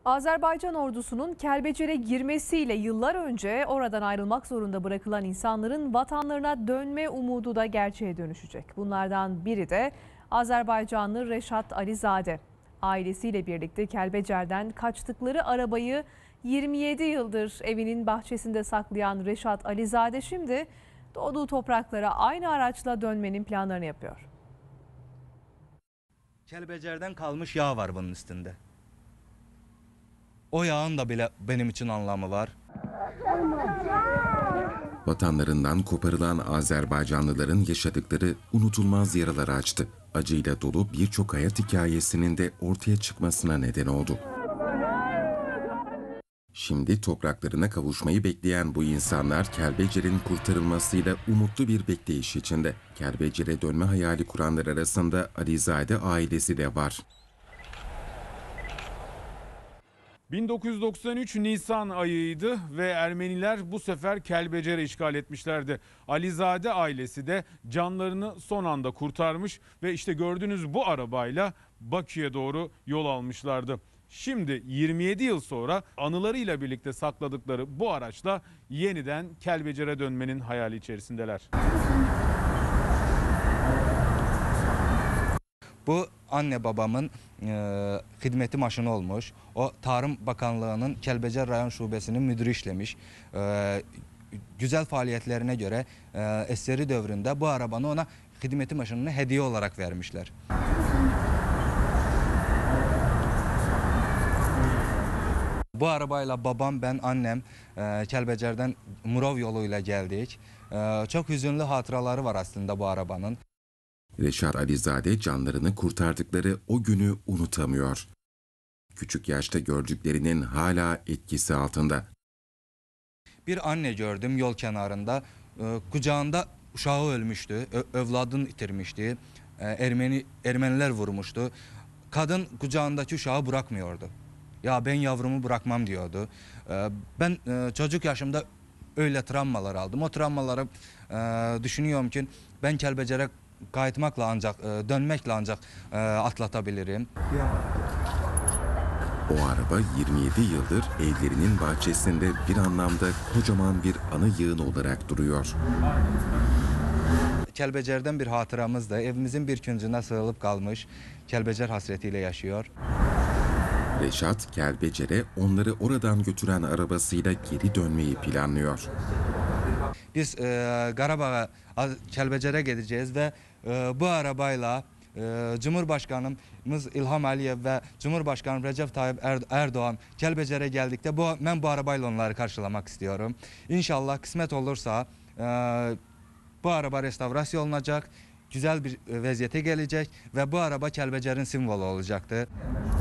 Azerbaycan ordusunun Kelbecer'e girmesiyle yıllar önce oradan ayrılmak zorunda bırakılan insanların vatanlarına dönme umudu da gerçeğe dönüşecek. Bunlardan biri de Azerbaycanlı Reşat Alizade. Ailesiyle birlikte Kelbecer'den kaçtıkları arabayı 27 yıldır evinin bahçesinde saklayan Reşat Alizade şimdi doğduğu topraklara aynı araçla dönmenin planlarını yapıyor. Kelbecer'den kalmış yağ var bunun üstünde. O yağın da bile benim için anlamı var. Vatanlarından koparılan Azerbaycanlıların yaşadıkları unutulmaz yaraları açtı. Acıyla dolu birçok hayat hikayesinin de ortaya çıkmasına neden oldu. Şimdi topraklarına kavuşmayı bekleyen bu insanlar Kelbecer'in kurtarılmasıyla umutlu bir bekleyiş içinde. Kelbecer'e dönme hayali kuranlar arasında Alizade ailesi de var. 1993 Nisan ayıydı ve Ermeniler bu sefer Kelbecer'i işgal etmişlerdi. Alizade ailesi de canlarını son anda kurtarmış ve işte gördüğünüz bu arabayla Bakü'ye doğru yol almışlardı. Şimdi 27 yıl sonra anılarıyla birlikte sakladıkları bu araçla yeniden Kelbecer'e dönmenin hayali içerisindeler. Bu anne babamın hizmeti maşını olmuş. O Tarım Bakanlığı'nın Kelbecer Rayon Şubesi'nin müdürü işlemiş. Güzel faaliyetlerine göre eseri dövründe bu arabanı ona hizmeti maşınını hediye olarak vermişler. Bu arabayla babam, ben, annem Kelbecer'den Murov yoluyla geldik. Çok hüzünlü hatıraları var aslında bu arabanın. Reşat Alizade canlarını kurtardıkları o günü unutamıyor. Küçük yaşta gördüklerinin hala etkisi altında. Bir anne gördüm yol kenarında. Kucağında uşağı ölmüştü. Evladını itirmişti. Ermeniler vurmuştu. Kadın kucağındaki uşağı bırakmıyordu. Ya ben yavrumu bırakmam diyordu. Ben çocuk yaşımda öyle travmalar aldım. O travmaları düşünüyorum ki ben Kelbecer'e kayıtmakla ancak, dönmekle ancak atlatabilirim. O araba 27 yıldır evlerinin bahçesinde bir anlamda kocaman bir anı yığını olarak duruyor. Kelbecer'den bir hatıramız da evimizin bir küncüne sığılıp kalmış. Kelbecer hasretiyle yaşıyor. Reşat, Kelbecer'e onları oradan götüren arabasıyla geri dönmeyi planlıyor. Biz Karabağ'a, Kelbecer'e gideceğiz ve bu arabayla Cumhurbaşkanımız İlham Aliyev ve Cumhurbaşkanı Recep Tayyip Erdoğan Kelbecer'e geldikte ben bu arabayla onları karşılamak istiyorum. İnşallah kısmet olursa bu araba restorasyon olunacak, güzel bir vaziyete gelecek ve bu araba Kelbecer'in simvolu olacaktı.